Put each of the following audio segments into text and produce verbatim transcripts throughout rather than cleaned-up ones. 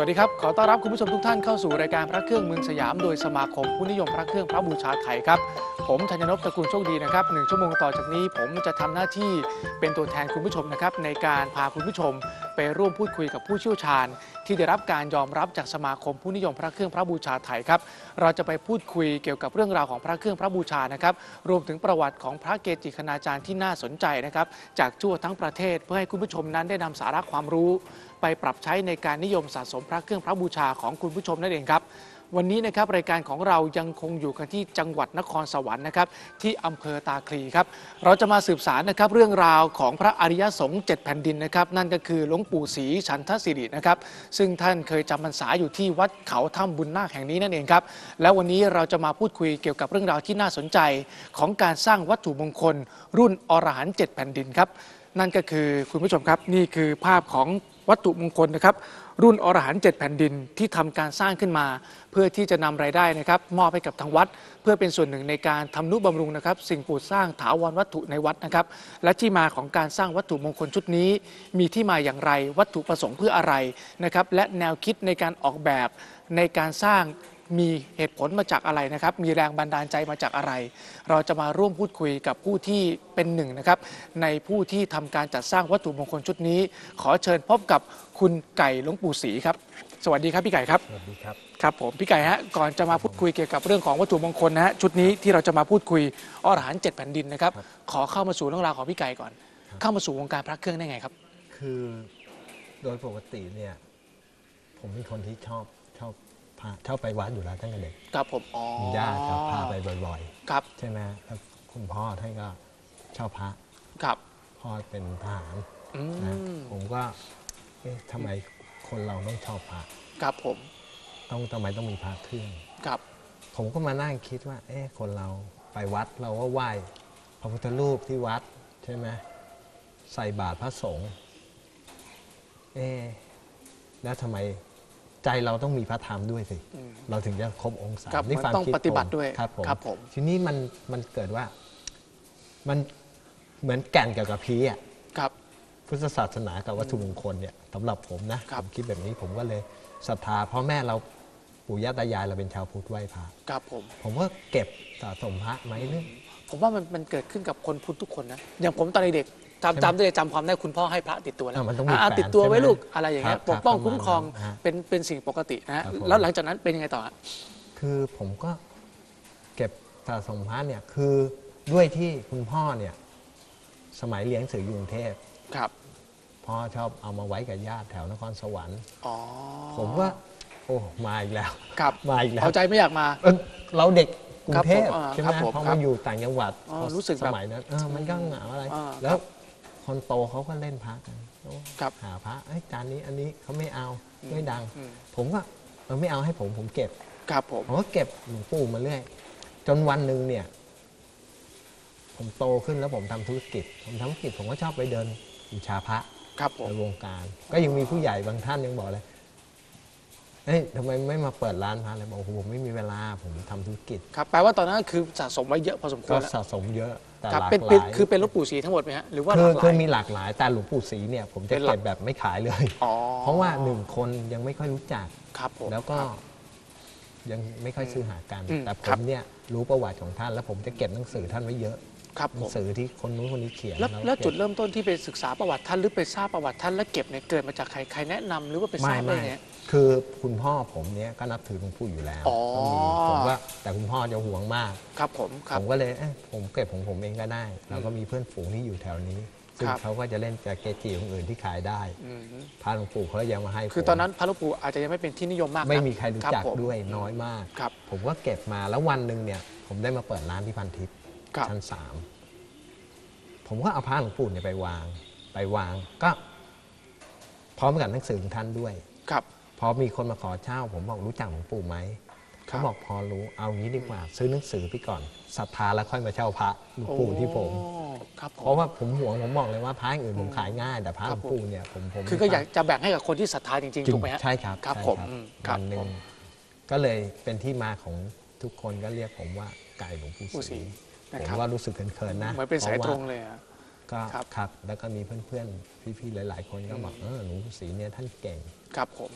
วัสดีครับขอต้อนรับคุณผู้ชมทุกท่านเข้าสู่รายการพระเครื่องเมืองสยามโดยสมาคมผู้นิยมพระเครื่องพระบูชาไทยครับผมธัญนพตระกูลโชคดีนะครับหนึ่งชั่วโมงต่อจากนี้ผมจะทำหน้าที่เป็นตัวแทนคุณผู้ชมนะครับในการพาคุณผู้ชมไปร่วมพูดคุยกับผู้เชี่ยวชาญที่ได้รับการยอมรับจากสมาคมผู้นิยมพระเครื่องพระบูชาไทยครับเราจะไปพูดคุยเกี่ยวกับเรื่องราวของพระเครื่องพระบูชานะครับรวมถึงประวัติของพระเกจิคณาจารย์ที่น่าสนใจนะครับจากทั่วทั้งประเทศเพื่อให้คุณผู้ชมนั้นได้นำสาระความรู้ไปปรับใช้ในการนิยมสะสมพระเครื่องพระบูชาของคุณผู้ชมนั่นเองครับวันนี้นะครับรายการของเรายังคงอยู่กันที่จังหวัดนครสวรรค์นะครับที่อำเภอตาคลีครับเราจะมาสืบสารนะครับเรื่องราวของพระอริยสงฆ์เจ็ดแผ่นดินนะครับนั่นก็คือหลวงปู่ศรีฉันทศิรินะครับซึ่งท่านเคยจำพรรษาอยู่ที่วัดเขาถ้ำบุญนาคแห่งนี้นั่นเองครับแล้ววันนี้เราจะมาพูดคุยเกี่ยวกับเรื่องราวที่น่าสนใจของการสร้างวัตถุมงคลรุ่นอรหันต์เจ็ดแผ่นดินครับนั่นก็คือคุณผู้ชมครับนี่คือภาพของวัตถุมงคลนะครับรุ่นอรหันต์เจ็ดแผ่นดินที่ทำการสร้างขึ้นมาเพื่อที่จะนำรายได้นะครับมอบให้กับทางวัดเพื่อเป็นส่วนหนึ่งในการทำนุบำรุงนะครับสิ่งปลูกสร้างถาวรวัตถุในวัดนะครับและที่มาของการสร้างวัตถุมงคลชุดนี้มีที่มาอย่างไรวัตถุประสงค์เพื่ออะไรนะครับและแนวคิดในการออกแบบในการสร้างมีเหตุผลมาจากอะไรนะครับมีแรงบันดาลใจมาจากอะไรเราจะมาร่วมพูดคุยกับผู้ที่เป็นหนึ่งนะครับในผู้ที่ทำการจัดสร้างวัตถุมงคลชุดนี้ขอเชิญพบกับคุณไก่หลวงปู่ศรีครับสวัสดีครับพี่ไก่ครับสวัสดีครับครับผมพี่ไก่ฮะก่อนจะมาพูดคุยเกี่ยวกับเรื่องของวัตถุมงคลนะฮะชุดนี้ที่เราจะมาพูดคุยอรหันต์เจ็ดแผ่นดินนะครับขอเข้ามาสู่เรื่องราวของพี่ไก่ก่อนเข้ามาสู่วงการพระเครื่องได้ไงครับคือโดยปกติเนี่ยผมเป็นคนที่ชอบชอบพาชอบไปวัดอยู่แล้วตั้งแต่เด็กครับผมอ๋อมีญาติครับพาไปบ่อยๆครับใช่ไหมแล้วคุณพ่อท่านก็ชอบพระครับพ่อเป็นทหารนะผมก็เอ๊ะทำไมคนเราต้องชอบพระครับผมต้องทำไมต้องมีพระเครื่องครับผมก็มานั่งคิดว่าเอ๊ะคนเราไปวัดเราก็ไหว้พระพุทธรูปที่วัดใช่ไหมใส่บาตรพระสงฆ์เอ๊ะแล้วทำไมใจเราต้องมีพระธรรมด้วยสิเราถึงจะครบองค์สามนี่ความต้องปฏิบัติด้วยครับผมครับผมทีนี้มันมันเกิดว่ามันเหมือนแก่นกับกระพี้อ่ะครับพุทธศาสนากับวัตถุมงคลเนี่ยสำหรับผมนะผมคิดแบบนี้ผมก็เลยศรัทธาเพราะแม่เราปู่ย่าตายายเราเป็นชาวพุทธไหว้พระครับผมผมก็เก็บสะสมพระไหมเรื่องผมว่ามันมันเกิดขึ้นกับคนพุทธทุกคนนะอย่างผมตอนเด็กจำจำได้จำความได้คุณพ่อให้พระติดตัวแล้วติดตัวไว้ลูกอะไรอย่างเงี้ยปกป้องคุ้มครองเป็นเป็นสิ่งปกตินะฮะแล้วหลังจากนั้นเป็นยังไงต่อคือผมก็เก็บสะสมพระเนี่ยคือด้วยที่คุณพ่อเนี่ยสมัยเรียนหนังสืออยู่กรุงเทพครับพ่อชอบเอามาไว้กับญาติแถวนครสวรรค์ผมว่าโอ้มาอีกแล้วมาอีกแล้วเอาใจไม่อยากมาเราเด็กกรุงเทพใช่ไหมพอมาอยู่ต่างจังหวัดรู้สึกสมัยนั้นมันก็เหงาอะไรแล้วคนโตเขาก็เล่นพระกันหาพระจานนี้อันนี้เขาไม่เอาไม่ดังผมก็ไม่เอาให้ผมผมเก็บครับผมผมก็เก็บหลวงปู่มาเรื่อยจนวันหนึ่งเนี่ยผมโตขึ้นแล้วผมทำธุรกิจผมทำธุรกิจผมก็ชอบไปเดินบูชาพระในวงการก็ยังมีผู้ใหญ่บางท่านยังบอกเลยเฮ้ยทำไมไม่มาเปิดร้านพระเลยบอกผมไม่มีเวลาผมทำธุรกิจครับแปลว่าตอนนั้นคือสะสมไว้เยอะพอสมควรก็สะสมเยอะแต่หลากหลายคือเป็นหลวงปู่ศรีทั้งหมดไหมฮะหรือว่าคือมีหลากหลายแต่หลวงปู่ศรีเนี่ยผมจะเก็บแบบไม่ขายเลยเพราะว่าหนึ่งคนยังไม่ค่อยรู้จักแล้วก็ยังไม่ค่อยซื้อหากันแต่ผมเนี่ยรู้ประวัติของท่านแล้วผมจะเก็บหนังสือท่านไว้เยอะหนังสือที่คนนู้นคนนี้เขียนแล้วจุดเริ่มต้นที่ไปศึกษาประวัติท่านหรือไปทราบประวัติท่านแล้วเก็บเนี่ยเกิดมาจากใครใครแนะนำหรือว่าไปทราบได้ไงคือคุณพ่อผมเนี่ยก็นับถือหลวงปู่อยู่แล้วผมว่าแต่คุณพ่อจะห่วงมากครับผมผมก็เลยผมเก็บของผมเองก็ได้เราก็มีเพื่อนฝูงที่อยู่แถวนี้ซึ่งเขาก็จะเล่นกับเกจิองค์อื่นที่ขายได้พระหลวงปู่เขายังมาให้คือตอนนั้นพระหลวงปู่อาจจะยังไม่เป็นที่นิยมมากไม่มีใครรู้จักด้วยน้อยมากผมก็เก็บมาแล้ววันหนึ่งเนี่ยผมได้มาเปิดร้านที่พันทิพย์ชั้นสามผมก็เอาพระหลวงปู่เนี่ยไปวางไปวางก็พร้อมกับหนังสือของท่านด้วยครับพอมีคนมาขอเช่าผมบอกรู้จักหลวงปู่ไหมเขาบอกพอรู้เอางี้ดีกว่าซื้อหนังสือไปก่อนศรัทธาแล้วค่อยมาเช่าพระหลวงปู่ที่ผมเพราะว่าผมหวงผมบอกเลยว่าพระอื่นผมขายง่ายแต่พระหลวงปู่เนี่ยผมผมคือก็อยากจะแบ่งให้กับคนที่ศรัทธาจริงๆถูกไหมใช่ครับครับผมวันหนึ่งก็เลยเป็นที่มาของทุกคนก็เรียกผมว่าไก่หลวงปู่ศรีผมว่ารู้สึกเขินๆนะเหมือนเป็นสายตรงเลยอ่ะก็ครับแล้วก็มีเพื่อนๆพี่ๆหลายๆคนก็บอกเออหลวงปู่ศรีเนี่ยท่านเก่งครับผม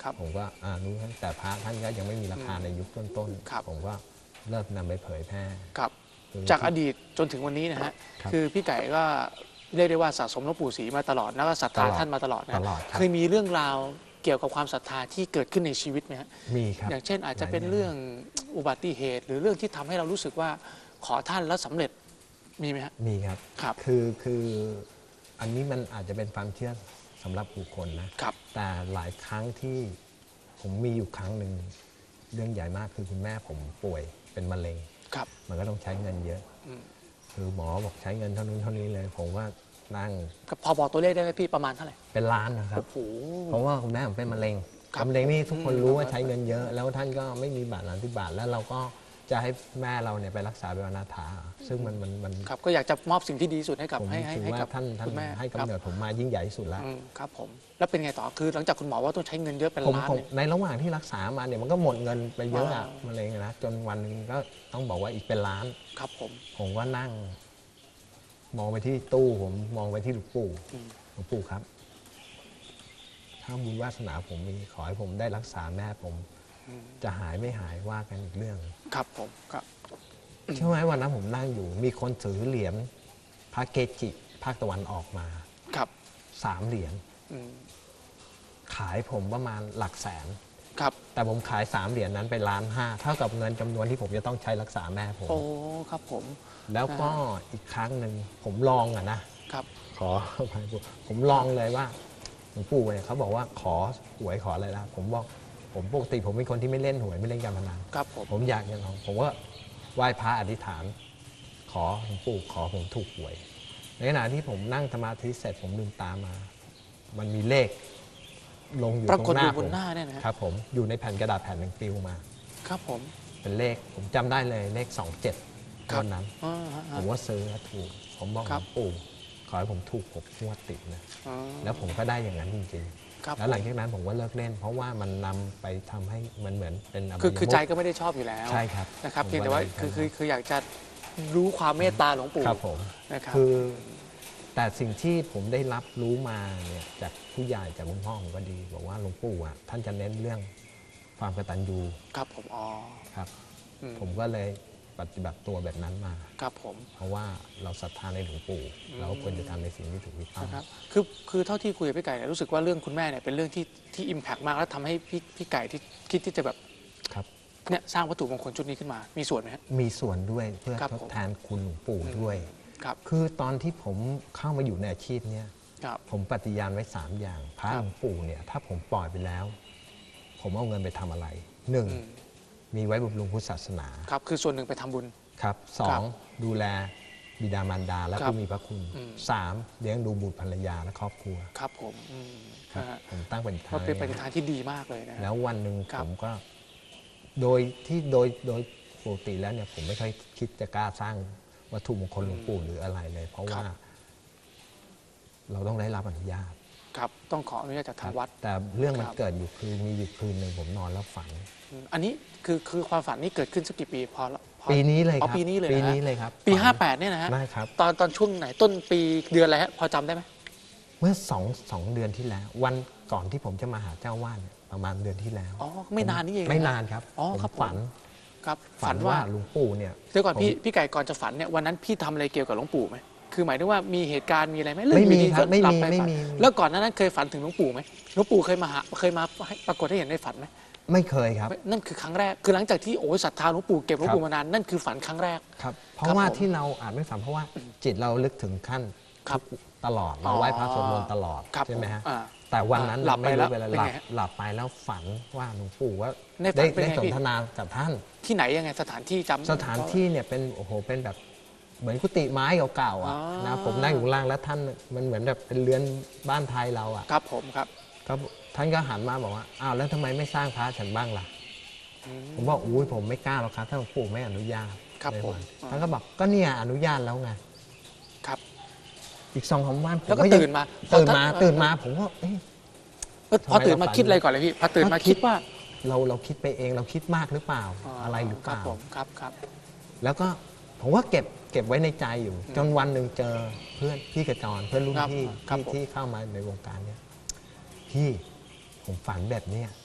ครับผมก็อ่ารู้แต่พระท่านก็ยังไม่มีราคาในยุคต้นครับๆผมก็เริ่มนำไปเผยแพร่ครับคือจากอดีตจนถึงวันนี้นะฮะครับคือพี่ไก่ก็เรียกได้ว่าสะสมหลวงปู่ศรีมาตลอดแล้วก็ศรัทธาตลอดท่านมาตลอดนะตลอดครับเคยมีเรื่องราวเกี่ยวกับความศรัทธาที่เกิดขึ้นในชีวิตไหมฮะมีครับอย่างเช่นอาจจะเป็นหลายเรื่องอุบัติเหตุ หรือเรื่องที่ทำให้เรารู้สึกว่าขอท่านแล้วสำเร็จมีไหมฮะมีครับครับคือคืออันนี้มันอาจจะเป็นความเชื่อสำหรับบุคคลนะครับ แต่หลายครั้งที่ผมมีอยู่ครั้งหนึ่งเรื่องใหญ่มากคือคุณแม่ผมป่วยเป็นมะเร็งครับมันก็ต้องใช้เงินเยอะอืมคือหมอบอกใช้เงินเท่านู้นเท่านี้เลย ผมว่านั่งก็พอบอกตัวเลขได้ไหมพี่ประมาณเท่าไหร่เป็นล้านนะครับโอ้โหเพราะว่าคุณแม่ผมเป็นมะเร็งครับมะเร็งนี่ทุกคนอืมรู้ว่าใช้เงินเยอะ แล้วท่านก็ไม่มีบาทหลังที่บาทแล้วเราก็จะให้แม่เราเนี่ยไปรักษาเป็นอนาถาซึ่งมันมันมันครับก็อยากจะมอบสิ่งที่ดีที่สุดให้กับผมให้ให้ถือให้ว่ากับท่านท่านคุณแม่ให้ครักำบเนิดผมมายิ่งใหญ่ที่สุดแล้วอืมครับผมแล้วเป็นไงต่อคือหลังจากคุณหมอว่าต้องใช้เงินเยอะเป็นผมล้านผมเนี่ยในระหว่างที่รักษามาเนี่ยมันก็หมดเงินไปเยอะอะอ๋อมะเร็งอะนะจนวันหนึงก็ต้องบอกว่าอีกเป็นล้านครับผมผมก็นั่ง มองไปที่ตู้ผมมองไปที่หลวงปู่อืมหลวงปู่ครับ ถ้าบุญวาสนาผมมีขอให้ผมได้รักษาแม่ผมอืมจะหายไม่หายว่ากันอีกเรื่องครับผมครับเชื่อไหมวันนั้นผมนั่งอยู่ มีคนถือเหรียญพระเกจิภาคตะวันออกมาครับสามเหรียญอืมขายผมประมาณหลักแสนครับแต่ผมขายสามเหรียญนั้นไปล้านห้าเท่ากับเงินจำนวนที่ผมจะต้องใช้รักษาแม่ผมโอ้ครับผมแล้วก็อีกครั้งหนึ่งผมลองอะนะครับ ขออภัยผมผมลองเลยว่าหลวงปู่เนี่ยเขาบอกว่าขอหวยขออะไรนะผมบอกผมปกติผมเป็นคนที่ไม่เล่นหวยไม่เล่นการพนันครับผมผมอยากจะลองผมว่าไหว้พระอธิษฐาน ขอหลวงปู่ขอผมถูกหวย ในขณะที่ผมนั่งสมาธิเสร็จผมลืมตามา มันมีเลข ลงอยู่ปราตรกฏงหอน้ายู่บผนมหน้าเนี่ยนะฮะครับผมอยู่ในแผ่นกระดาษแผ่นหนึ่งปลิวมาครับผมเป็นเลขผมจำได้เลยเลขสองเจ็ดครับตอนนั้นอ่าฮะผมว่าซื้อแล้วถูก ผมบอกหคลรัวบงปู่ขอให้ผมถูกหกงวดติดนะอ่าแล้วผมก็ได้อย่างนั้นจริงครับๆ แล้วหลังจากนั้นผมก็เลิกเล่น เพราะว่ามันนำไปทำให้มันเหมือนเป็นอบายคือคือมุขใจก็ไม่ได้ชอบอยู่แล้วใช่ครับนะครับผมเพียงแต่ว่าเลยคือคือคืออยากจะรู้ความเมตตาหลวงปู่ครับผมนะครับคือแต่สิ่งที่ผมได้รับรู้มาเนี่ยจากผู้ใหญ่จากคุณพ่อผมก็ดีบอกว่าหลวงปู่อ่ะท่านจะเน้นเรื่องความกตัญญูครับผมอ๋อครับอืมผมก็เลยปฏิบัติตัวแบบนั้นมาครับผมเพราะว่าเราศรัทธาในหลวงปู่อืมเราก็ควรจะทำในสิ่งที่ถูกที่ต้องนะครับคือคือเท่าที่คุยกับพี่ไก่เนี่ยรู้สึกว่าเรื่องคุณแม่เนี่ยเป็นเรื่องที่ที่อิมแพกมากแล้วทำให้พี่พี่ไก่ที่คิดที่จะแบบครับเนี่ยสร้างวัตถุมงคลชุดนี้ขึ้นมา มีส่วนไหมฮะมีส่วนด้วยเพื่อครับทดผมแทนคุณหลวงปู่ด้วยครับคือตอนที่ผมเข้ามาอยู่ในอาชีพเนี้ยครับผมปฏิญาณไว้สามอย่าง พระครับหลวงปู่เนี่ยถ้าผมปล่อยไปแล้ว ผมเอาเงินไปทำอะไรหนึ่งอืมมีไว้บำรุงพุทธศาสนาครับคือส่วนหนึ่งไปทำบุญครับสอครังบดูแลบิดามารดาและครับผู้มีพระคุณอืมสามเลี้ยงดูบุตรภรรยาและครอบครัวครับผมอืมครับนะฮะผมตั้งเป็นทาก็งเป็นปฏิทานที่ดีมากเลยนะฮะแล้ววันหนึ่งครับผมก็ โดยที่โดยโดยปกติแล้วเนี่ยผมไม่ค่อยคิดจะกล้าสร้างวัตถุมงคลหลวงปู่หรืออะไรเลย เพราะว่า เราต้องได้รับอนุญาตครับต้องขออนุญาตจากทางวัดแต่เรื่องมันครับเกิดอยู่คือมีอยู่คืนหนึ่งผมนอนแล้วฝันอืมอันนี้คือคือความฝันนี้เกิดขึ้นสักกี่ปีพอละพอปีนี้เลยคอ๋รัอบ ปีนี้เลยนะปีนี้เลยครับปีฝันห้าแปดเนี่ยนะฮะได้ครับตอนตอนช่วงไหนต้นปีเดือนอะไรฮะพอจำได้ไหมเมื่อสองสองเดือนที่แล้ว วันก่อนที่ผมจะมาหาเจ้าวาดเนี่ยประมาณเดือนที่แล้วอ๋อไม่นานนี่เองไม่ะนานครับอ๋อผมครับผมฝันครับฝัฝันนว่าว่าหลวงปู่เนี่ยเดี๋ยวก่อนพี่ผมพี่ไก่ก่อนจะฝันเนี่ยวันนั้นพี่ทำอะไรเกี่ยวกับหลวงปู่ไหมคือหมายถึงว่ามีเหตุการณ์มีอะไรไหมหอไม่มีอยู่ดีครับก็ไม่หลัมีปไม่ฝันมีแล้วก่อนหนานั้นเคยฝันถึงหลวงปู่ไหมหลวงปู่เคยมาหาเคยมาให้ปรากฏให้เห็นในฝันไหมไม่เคยครับนั่นคือครั้งแรกคือหลังจากที่โอ้ยศรัทธาหลวงปู่เก็บหลวงครับปู่มานานนั่นคือฝันครั้งแรกครับเพครัราะบว่าผมที่เราอ่านไม่ฝันเพราะว่าจิตเราลึกถึงขั้นครับทุกตลอดเราไหว้พระสวดมนต์ตลอดครับใช่ไหมฮะผอ่าแต่วันนั้นหลับไปม่แล้วรู้เวลาเป็นหลับไงฮะหลับไปแล้วฝันว่าหลวงปู่ว่าในฝันได้เป็นได้ไงสนพี่ทนากับท่านที่ไหนยังไงสถานที่จำสถานที่เนี่ยเป็นโอ้โหเป็นแบบเหมือนกุฏิไม้เก่าๆอ่ะอ๋อนะผมนั่งอยู่ข้างล่างแล้วท่านมันเหมือนแบบเป็นเรือนบ้านไทยเราอ่ะครับผมครับก็ท่านก็หันมาบอกว่าอ้าวแล้วทำไมไม่สร้างพระฉันบ้างล่ะอืมผมบอกอุ้ยผมไม่กล้าหรอกครับถ้าหลวงปู่ไม่อนุญาตครับในผมวันอ่าท่านก็บอกก็เนี่ยอนุญาตแล้วไงครับอีกสองสามวันผมแล้วก็ยังตื่นมาตื่นมาพอตื่นมาผมก็เอ๊ะเอ้ยพอทำไมตื่นมาเราฝันคิดอะไรก่อนเลยพี่พอตื่นมาก็คิคิดดว่าเราเราคิดไปเองเราคิดมากหรือเปล่าอะไรหรือเปครับล่าผมครับครับแล้วก็ผมว่าเก็บเก็บไว้ในใจอยู่อืมจนวันหนึ่งเจอเพื่อนพี่กระจรเพื่อนรุ่นครับพี่ครับที่ผมที่เข้ามาในวงการเนี่ยพี่ผมฝันแบบเนี้ย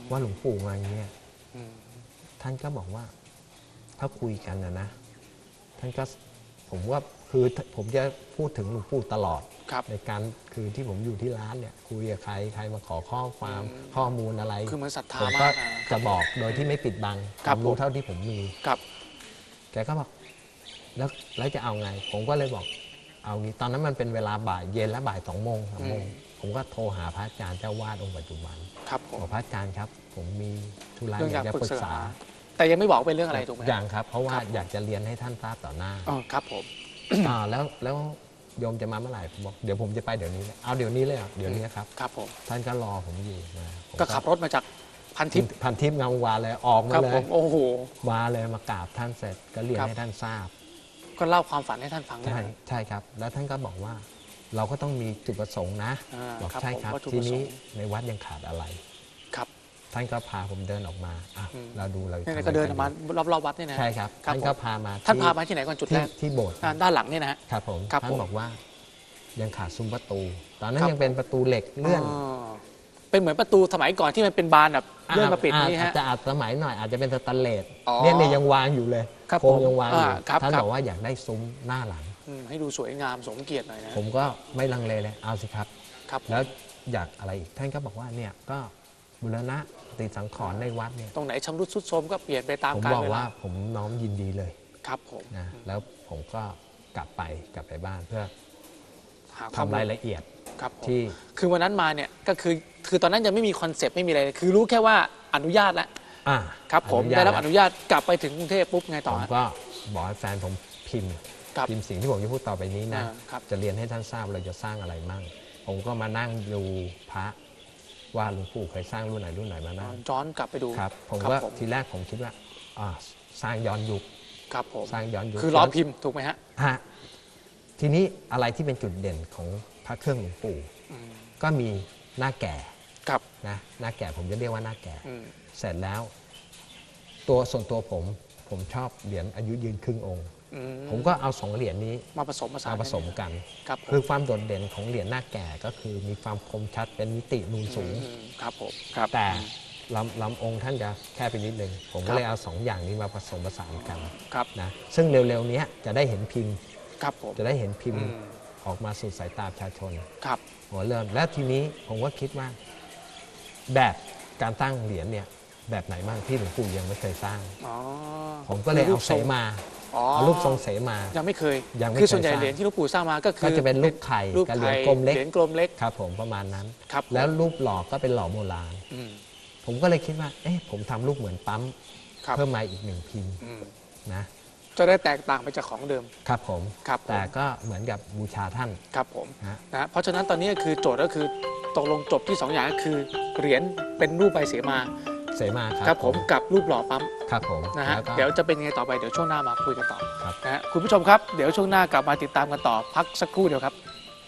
ว่าหลวงปู่มาอย่างเงี้ยอืมท่านก็บอกว่าถ้าคุยกันนะนะท่านก็ผมว่าคือผมจะพูดถึงหลวงปู่ตลอดครับในการคือที่ผมอยู่ที่ร้านเนี่ยคุยกับใครใครมาขอข้อความอืมข้อมูลอะไรคือเหมือนศรัทธาผมก็มากนะจะบอกโดยที่ไม่ปิดบังคครัวาบมรู้ผมเท่าที่ผมมีครับแกก็บอกแล้วแล้วจะเอาไง ผมก็เลยบอกเอางี้ตอนนั้นมันเป็นเวลาบ่ายเย็นและบ่ายสองโมงสามโมงอืมผมก็โทรหาพระอาจารย์เจ้าวาดองค์ปัจจุบันครับผมบอกพระอาจารย์ครับ ผมมีธุระเรื่องอยากจะอยากปรึปรึกกษาษาแต่ยังไม่บอกเป็นเรื่องอะไรถูกไหมอย่างครับ เพราะว่าครับอยากจะเรียนให้ท่านทราบต่อหน้าอ๋อครับผมอ่าแล้วแล้วโยมจะมาเมื่อไหร่ผมบอกเดี๋ยวผมจะไปเดี๋ยวนี้เลยเอาเดี๋ยวนี้เลยเหรอเดี๋ยวนี้ครับครับผมท่านก็รอผมอยู่นะผมก็ขับรถมาจากพันทิพย์พันทิพย์งามวานเลยออกคมารับเลผยมโอ้โหมาเลยมากราบท่านเสร็จก็เรียนครับให้ท่านทราบก็เล่าความฝันให้ท่านฟังใช่ได้ใช่ครับ แล้วท่านก็บอกว่า เราก็ต้องมีจุดประสงค์นะอ่าบอกครับใช่ครับผมวัตถุทีประสนี้งค์ในวัดยังขาดอะไรครับท่านก็พาผมเดินออกมาอ่ะอืมเราดูเรานี่ทำก็เดินออกอะไรมากันรอบๆวัดนี่นะใช่ครับครับท่านผมก็พามาท่านที่พามาที่ไหนก่อนจุดที่แรกที่โบสถ์อ่าด้านหลังนี่นะฮะครับผมครับท่าผนมบอกว่ายังขาดซุ้มประตู ตอนนั้นครับยังเป็นประตูเหล็กเลื่อนเป็นเหมือนประตูสมัยก่อนที่มันเป็นบานแบบเลื่อนมาปิดนี่อาฮะจจะอาจสมัยหน่อยอาจจะเป็นสแตนเลสอ๋อเนี่ยเนี่ยยังวางอยู่เลยครับโครงผมยังวางอยู่อ่าครับท่านครับบอกว่าอยากได้ซุ้มหน้าหลังอืมให้ดูสวยงามสมเกียรติหน่อยนะผมก็ไม่ลังเลเลยเอาสิครับครับผมแล้วอยากอะไรอีกท่านก็บอกว่าเนี่ยก็บูรณะปฏิสังขรณ์ในวัดเนี่ยตรงไหนชำรุดทรุดโทรมก็เปลี่ยนไปตามผมกาลบอกเวลาว่าผมน้อมยินดีเลยครับผมนะแล้วผมก็กลับไปกลับไปบ้านเพื่อหาทำความรายละเอียดครับผมที่คือวันนั้นมาเนี่ยก็คือคือตอนนั้นยังไม่มีคอนเซปต์ไม่มีอะไรเลยคือรู้แค่ว่าอนุญาตแล้วอ่าครับผมญาได้ตรับอนุญาตกลับไปถึงกรุงเทพปุ๊บไงผต่อมฮะก็บอกให้แฟนผมพิมพ์ครับพิมพ์สิ่งที่ผมจะพูดต่อไปนี้นะอ่าครับจะเรียนให้ท่านทราบเราจะสร้างอะไรมั่ง ผมก็มานั่งดูพระว่าหลวงปู่เคยสร้างรุ่นไหนรุ่นไหนมานั่งย้อนกลับไปดูครับ ผมครับก็ผมทีแรกผมคิดว่าอ่าสร้างย้อนยุคครับผมสร้างย้อนยุคคือล้อพิมพ์ถูกไหมฮะฮะทีนี้อะไรที่เป็นจุดเด่นของพระเครื่องหลวงปู่อืมก็มีหน้าแก่ครับนะหน้าแก่ผมจะเรียกว่าหน้าแก่อืมเสร็จแล้ว ตัวส่วนตัวผมผมชอบเหรียญอายุยืนครึ่งองค์อืผมก็เอาสองเหรียญนี้มาผสมผสานมาผสมกันครับผมคือความโดดเด่นของเหรียญหน้าแก่ก็คือมีความคมชัดเป็นมิตินูนสูงอืมครับผมครับแต่ลำลำองค์ท่านจะแค่ไปนิดนึงผมครัก็บเลยเอาสองอย่างนี้มาผสมผสานกันครับนะซึ่งเร็วๆเนี้ยจะได้เห็นพิมพ์ครับผมจะได้เห็นพิมพ์อืมออกมาสู่สายตาประชาชนครับหัวเริ่มแล้วทีนี้ผมก็คิดว่า แบบการตั้งเหรียญเนี่ยแบบไหนบ้างที่หลวงปู่ยังไม่เคยสร้างอ๋อผมก็เลยรูเอาปเสทรงมาอ๋อเอารูปทรงเสมายังไม่เคยยังไม่คือส่วนใหญ่เคยสร้างเหรียญที่หลวงปู่สร้างมาก็คือก็จะเป็นรูปไข่รูปกับเหรียญไข่กลมเล็กเหรียญกลมเล็กครับผมประมาณนั้นครับผมแล้วรูปหล่อก็เป็นหล่อโบราณอืมผมก็เลยคิดว่า เอ๊ะผมทำรูปเหมือนปั๊มครับเพิ่มมาอีกหนึ่งพิมพ์อืมนะจะได้แตกต่างไปจากของเดิมครับผมครับผมแต่ก็เหมือนกับบูชาท่านครับผมนะนะเพราะฉะนั้นตอนนี้ก็คือโจทย์ก็คือตกลงจบที่สองอย่างก็คือเหรียญเป็นรูปใบเสมาเสมาครับครับผมกับรูปหล่อปั๊มครับผมนะฮะแล้วก็เดี๋ยวจะเป็นยังไงต่อไปเดี๋ยวช่วงหน้ามาคุยกันต่อครับนะฮะคุณผู้ชมครับเดี๋ยวช่วงหน้ากลับมาติดตามกันต่อพักสักครู่เดียวครับ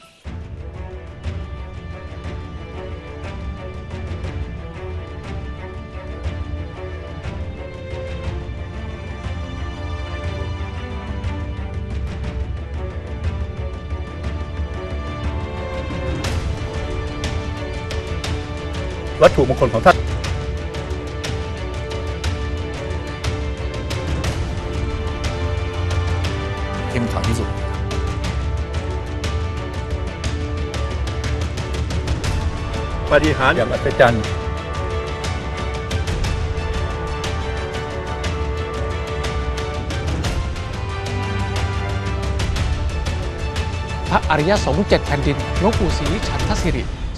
วัตถุมงคลของท่านเข้มขลังที่สุดปาฏิหาริย์อย่างอัศจรรย์พระอริยสงฆ์เจ็ดแผ่นดินหลวงปู่ศรีฉันทศิริ